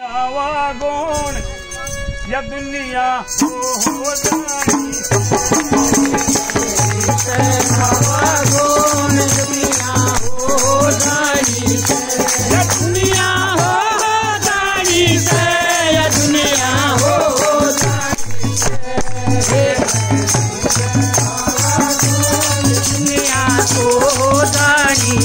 हवा गुण या दुनिया हो जानी हवा गुण दुनिया हो जानी या दुनिया हो जानी या दुनिया हो जानी दुनिया हो जानी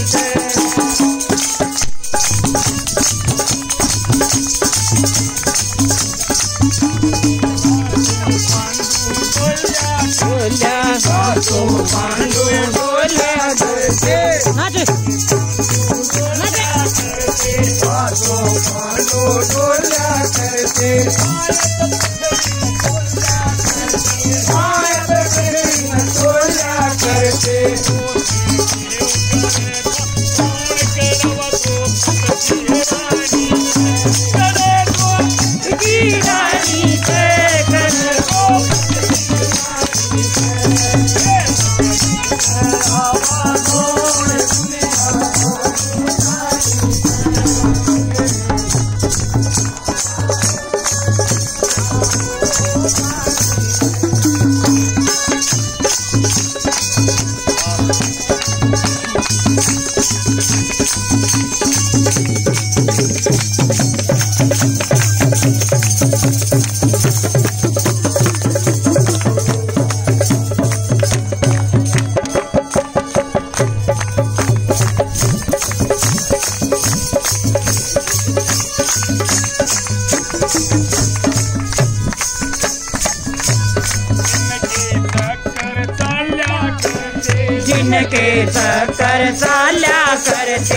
जिनके चक्कर चाल्या करते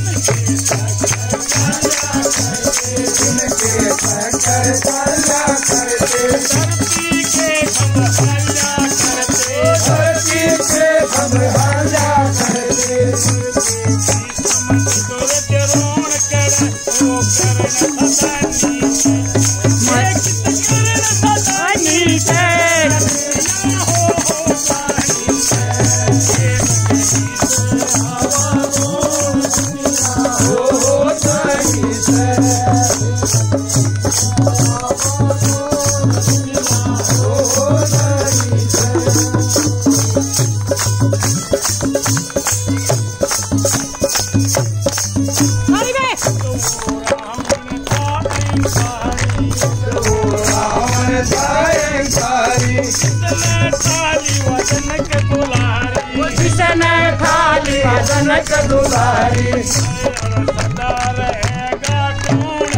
जनक दुलारी सदा रहेगा कौन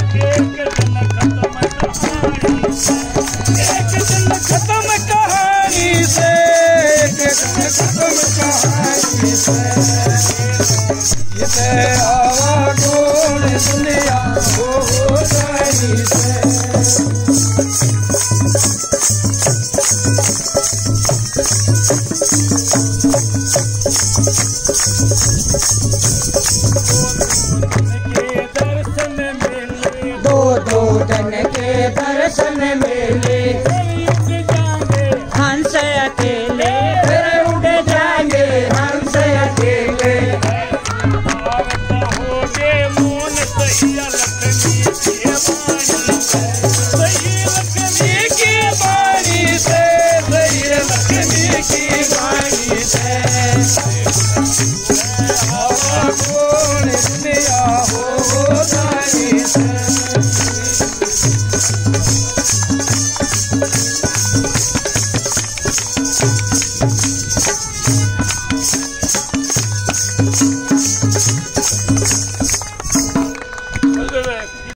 एक दिन खत्म कहानी से एक दिन खत्म कहानी से ये हवा गुण दुनिया हो जानी से दर्शन मेले हंस अकेले फिर उड़ जाएंगे हंस अकेले होगे मोन सही लक्ष्मी की बाणी से सही लक्ष्मी की बाणी से हवा गुण दुनिया हो जानी से